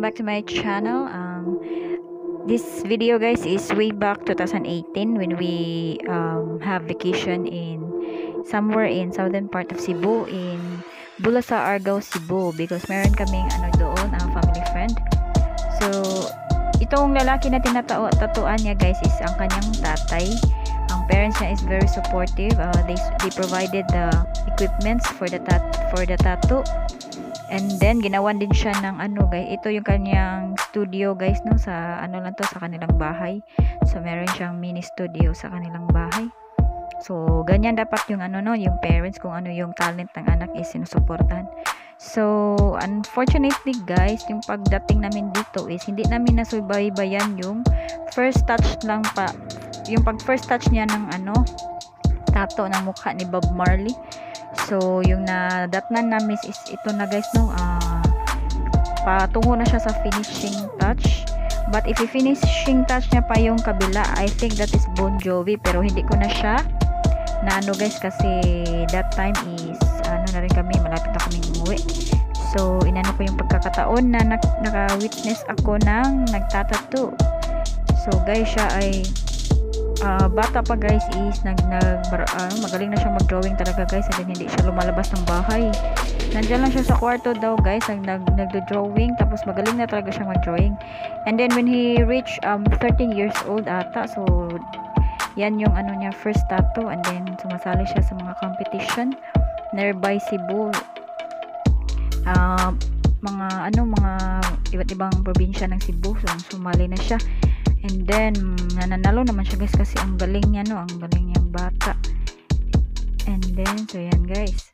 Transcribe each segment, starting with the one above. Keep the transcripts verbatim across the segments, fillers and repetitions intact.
back to my channel. Um, this video, guys, is way back twenty eighteen when we um, have vacation in somewhere in southern part of Cebu, in Bulasa, Argao, Cebu, because meron kaming ano doon, ang family friend. So itong lalaki na tinatatuan niya, guys, is ang kanyang tatay. Ang parents niya is very supportive. Uh, they they provided the equipments for the tat for the tattoo. And then ginawan din siya ng ano, guys. Ito yung kanyang studio, guys, no, sa ano lang to, sa kanilang bahay. So meron siyang mini studio sa kanilang bahay. So ganyan dapat yung ano, no, yung parents, kung ano yung talent ng anak is sinusuportahan. So unfortunately, guys, yung pagdating namin dito is hindi namin nasubaybayan yung first touch lang pa, yung pag first touch niya ng ano, tato ng mukha ni Bob Marley. So yung nadatnan namin is ito na, guys, no, uh, patungo na siya sa finishing touch. But if i-finishing touch niya pa yung kabila, I think that is Bon Jovi, pero hindi ko na siya na ano, guys, kasi that time is ano na rin kami, malapit na kaming umuwi. So inano ko yung pagkakataon na naka-witness ako ng nagtatattoo. So guys, siya ay uh, bata pa, guys, is nag, nag uh, magaling na siya mag-drawing talaga, guys, and then hindi siya lumalabas ng bahay. Nandiyan lang siya sa kwarto daw, guys, nag, nag, nagdo-drawing, tapos magaling na talaga siya mag-drawing. And then when he reached um, thirteen years old ata, so yan yung ano niya, first tattoo, and then sumasali siya sa mga competition nearby Cebu, uh, mga ano, mga iba't ibang probinsya ng Cebu. So sumali na siya, and then nananalo naman siya, guys, kasi ang galing niya, no, ang galing niyang bata. And then so yan, guys.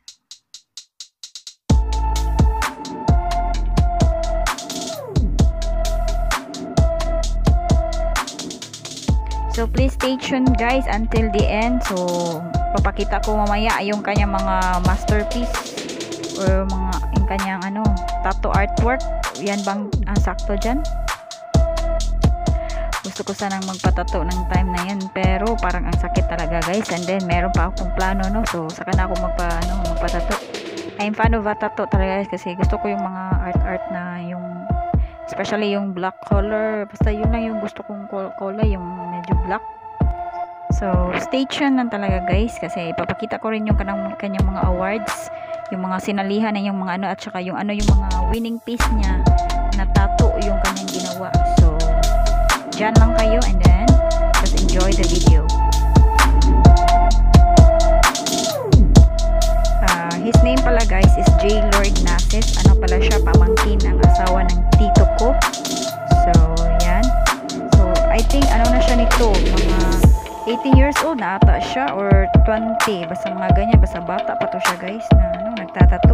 So please stay tuned, guys, until the end. So papakita ko mamaya yung kanyang mga masterpiece or mga yung kanyang ano, tattoo artwork. Yan bang uh, sakto dyan? Gusto ko sanang magpatato ng time na yan, pero parang ang sakit talaga, guys. And then meron pa akong plano, no, so saka na ako magpa, ano, magpatato. I'm fan of a tattoo talaga, guys, kasi gusto ko yung mga art art na yung especially yung black color. Basta yun lang yung gusto kong kulay, yung medyo black. So stay tuned lang talaga, guys, kasi ipapakita ko rin yung kanang, kanyang mga awards, yung mga sinalihan na yung mga ano, at saka yung ano, yung mga winning piece niya na tattoo yung kanyang ginawa. So dyan lang kayo, and then just enjoy the video. Uh, his name pala, guys, is J. Lord Nases. Ano pala siya, pamangkin ng asawa ng tito ko. So yan. So I think ano na siya nito, mga eighteen years old na ata siya, or twenty, basta mga ganyan, basta bata pa to siya, guys, na ano, nagtatato.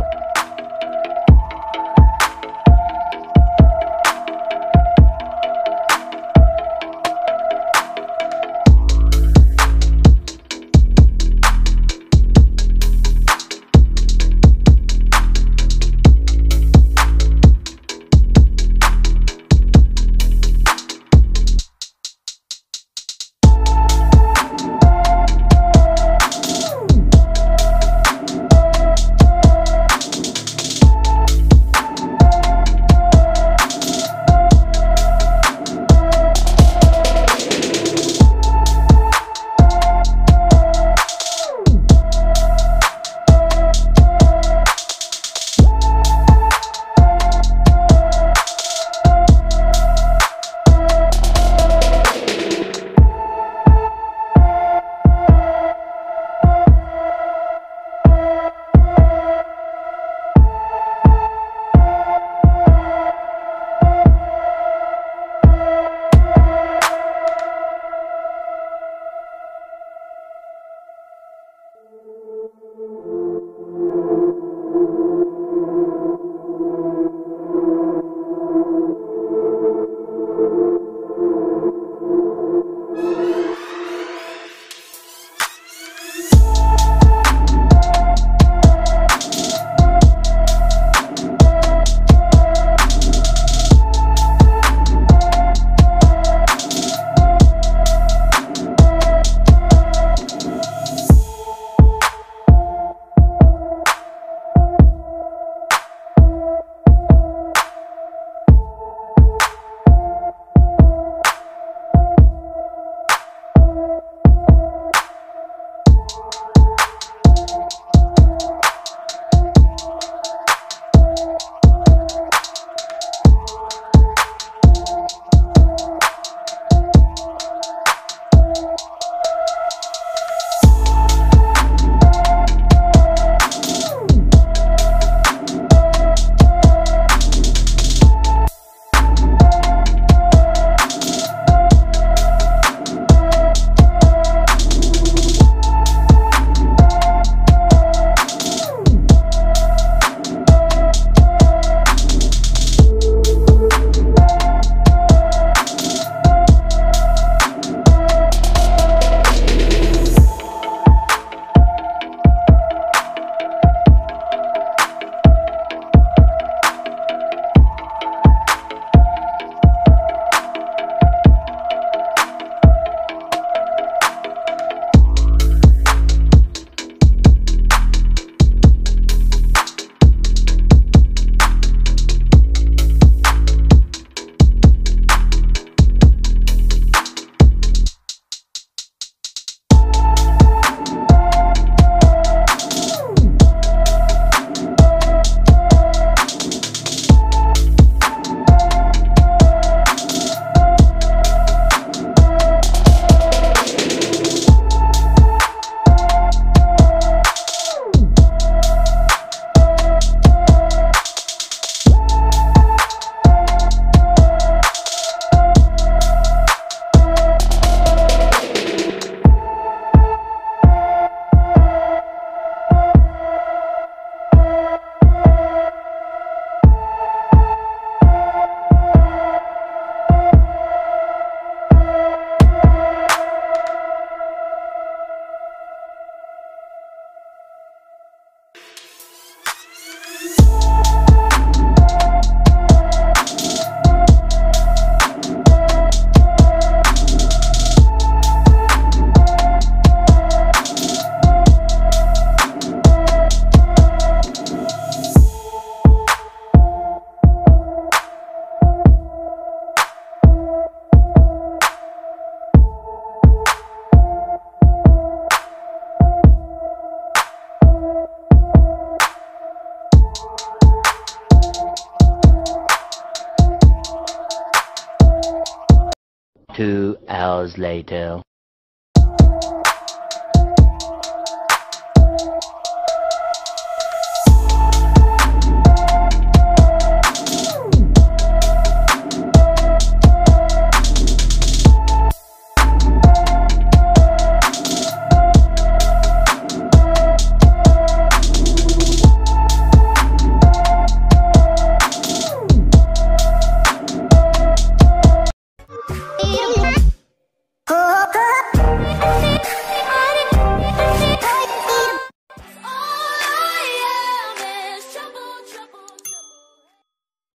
Two hours later.